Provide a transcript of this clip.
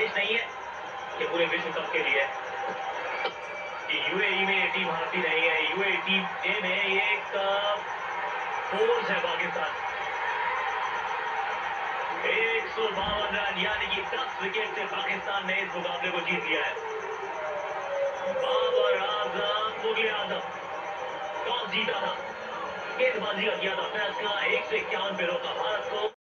संदेश नहीं है कि पूरे विश्व कप के लिए कि यूएई में टीम हारती नहीं है। यूएई टीम ए में ये एक फोर्स है पाकिस्तान। 152 रन यानी कि 10 विकेट से पाकिस्तान ने इस मुकाबले को जीत लिया है। बाबर आजम, मुगले आजम टॉस जीता था, गेंदबाजी का किया था फैसला, 151 पे रोका भारत को।